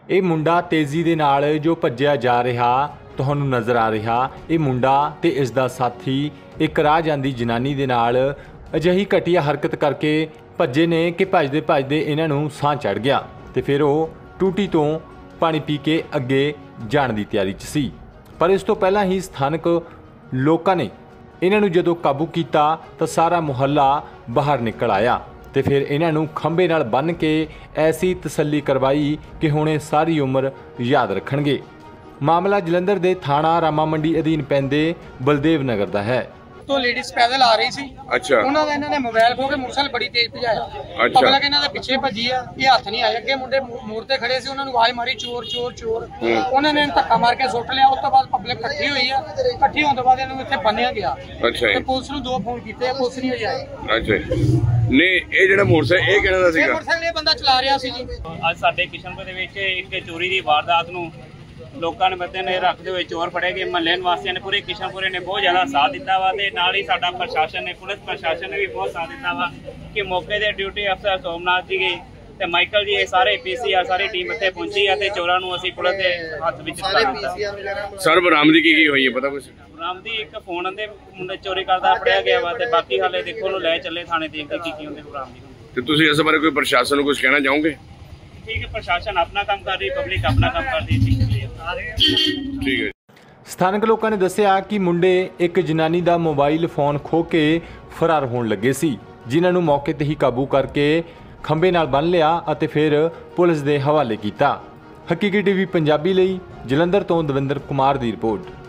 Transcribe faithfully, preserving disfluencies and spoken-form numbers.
ਇਹ ਮੁੰਡਾ ਤੇਜ਼ੀ ਦੇ ਨਾਲ ਜੋ ਭੱਜਿਆ ਜਾ ਰਿਹਾ ਤੁਹਾਨੂੰ ਨਜ਼ਰ ਆ ਰਿਹਾ। ਇਹ ਮੁੰਡਾ ਤੇ ਇਸ ਦਾ ਸਾਥੀ ਇੱਕ ਰਾਹ ਜਾਂਦੀ ਜਨਾਨੀ ਦੇ ਨਾਲ ਅਜਿਹੀ ਘਟੀਆ ਹਰਕਤ ਕਰਕੇ ਭੱਜੇ ਨੇ ਕਿ ਭੱਜਦੇ ਭੱਜਦੇ ਇਹਨਾਂ ਨੂੰ ਸਾਹ ਚੜ ਗਿਆ ਤੇ ਫਿਰ ਉਹ ਟੂਟੀ ਤੋਂ ਪਾਣੀ ਪੀ ਕੇ ਅੱਗੇ ਜਾਣ ਦੀ ਤਿਆਰੀ 'ਚ ਸੀ। ਪਰ ਇਸ ਤੋਂ ਪਹਿਲਾਂ ਹੀ ਸਥਾਨਕ ਲੋਕਾਂ ਨੇ ਇਹਨਾਂ ਨੂੰ ਜਦੋਂ ਕਾਬੂ ਕੀਤਾ ਤਾਂ ਸਾਰਾ ਮੁਹੱਲਾ ਬਾਹਰ ਨਿਕਲ ਆਇਆ ਤੇ ਫਿਰ ਇਹਨਾਂ ਨੂੰ ਖੰਭੇ ਨਾਲ ਬੰਨ੍ਹ ਕੇ ਐਸੀ ਤਸੱਲੀ ਕਰਵਾਈ ਕਿ ਹੁਣ ਇਹ ਸਾਰੀ ਉਮਰ ਯਾਦ ਰੱਖਣਗੇ। ਮਾਮਲਾ ਜਲੰਧਰ ਦੇ ਥਾਣਾ ਰਾਮਾ ਮੰਡੀ ਅਧੀਨ ਪੈਂਦੇ ਬਲਦੇਵ ਨਗਰ ਦਾ ਹੈ। तो लेडीज पैदल आ रही सी। अच्छा उन्होंने इन्होंने मोबाइल खो के मोटरसाइकिल बड़ी तेज भजाया। अच्छा पब्लिक इन्होंने पिछे भजी है, ये हाथ नहीं आए। अगे मुंडे मूर्ते खड़े सी, उन्होंने आवाज मारी चोर चोर चोर। उन्होंने धक्का मार के सुट लिया। उस तो बाद पब्लिक इकट्ठी हुई है, इकट्ठी होने बाद इन्होंने इत्थे बन्निया गया। अच्छा ते पुलिस नूं दो फोन कीते, पुलिस नहीं आई। अच्छा नहीं ਇਹ ਜਿਹੜਾ ਮੋਟਰਸਾਈਕਲ ਇਹ ਕਿਹੜਾ ਦਾ ਸੀਗਾ? ਮੋਟਰਸਾਈਕਲ ਇਹ ਬੰਦਾ ਚਲਾ ਰਿਹਾ ਸੀ ਜੀ। ਅੱਜ ਸਾਡੇ ਕਿਸ਼ਨਪੁਰ ਦੇ ਵਿੱਚ ਇੱਕ ਚੋਰੀ ਦੀ ਵਾਰਦਾਤ ਨੂੰ ਲੋਕਾਂ ਨੇ ਬੰਦੇ ਨੇ ਰੱਖਦੇ ਹੋਏ ਚੋਰ ਫੜੇ ਗਏ। ਮਹੱਲੇ ਨਿਵਾਸੀਆਂ ਨੇ ਪੂਰੇ ਕਿਸ਼ਨਪੁਰੇ ਨੇ ਬਹੁਤ ਜ਼ਿਆਦਾ ਸਾਥ ਦਿੱਤਾ ਵਾ ਤੇ ਨਾਲ ਹੀ ਸਾਡਾ ਪ੍ਰਸ਼ਾਸਨ ਨੇ ਪੁਲਿਸ ਪ੍ਰਸ਼ਾਸਨ ਨੇ ਵੀ ਬਹੁਤ ਸਾਥ ਦਿੱਤਾ ਵਾ ਕਿ ਮੌਕੇ ਦੇ ਡਿਊਟੀ ਅਫਸਰ ਸੋਮਨਾਥ ਜੀ ਗਏ ਤੇ ਮਾਈਕਲ ਜੀ ਇਹ ਸਾਰੇ ਪੀਸੀ ਆ ਸਾਰੀ ਟੀਮ ਇੱਥੇ ਪਹੁੰਚੀ ਆ ਤੇ ਚੋਰਾਂ ਨੂੰ ਅਸੀਂ ਪੁਲਿਸ ਦੇ ਹੱਥ ਵਿੱਚ ਦਿੱਤਾ। ਸਰ ਬਰਾਮਦਗੀ ਕੀ ਹੋਈ ਹੈ ਪਤਾ ਕੁਛ? ਬਰਾਮਦੀ ਇੱਕ ਫੋਨ ਦੇ ਮੁੰਡੇ ਚੋਰੀ ਕਰਦਾ ਫੜਿਆ ਗਿਆ ਵਾ ਤੇ ਬਾਕੀ ਹਾਲੇ ਦੇਖੋ ਉਹਨੂੰ ਲੈ ਚੱਲੇ ਥਾਣੇ ਦੇਖਦੇ ਕੀ ਕੀ ਹੁੰਦੇ ਬਰਾਮਦੀ ਹੁੰਦੀ। ਤੇ ਤੁਸੀਂ ਇਸ ਬਾਰੇ ਕੋਈ ਪ੍ਰਸ਼ਾਸਨ ਨੂੰ ਕੁਝ ਕਹਿਣਾ ਚਾਹੋਗੇ? ਠੀਕ ਹੈ, ਪ੍ਰਸ਼ਾਸਨ ਆਪਣਾ ਕੰਮ ਕਰ ਰਹੀ, ਪਬਲਿਕ ਆਪਣਾ ਕੰਮ ਕਰਦੀ ਹੈ। ਠੀਕ ਹੈ। ਸਥਾਨਕ ਲੋਕਾਂ ਨੇ ਦੱਸਿਆ ਕਿ ਮੁੰਡੇ ਇੱਕ ਜਨਾਨੀ ਦਾ ਮੋਬਾਈਲ ਫੋਨ ਖੋਹ ਕੇ ਫਰਾਰ ਹੋਣ ਲੱਗੇ ਸੀ, ਜਿਨ੍ਹਾਂ ਨੂੰ ਮੌਕੇ ਤੇ ਹੀ ਕਾਬੂ ਕਰਕੇ ਖੰਭੇ ਨਾਲ ਬੰਨ੍ਹ ਲਿਆ ਅਤੇ ਫਿਰ ਪੁਲਿਸ ਦੇ ਹਵਾਲੇ ਕੀਤਾ। ਹਕੀਕੀ ਟੀਵੀ ਪੰਜਾਬੀ ਲਈ ਜਲੰਧਰ ਤੋਂ ਦਵਿੰਦਰ ਕੁਮਾਰ ਦੀ ਰਿਪੋਰਟ।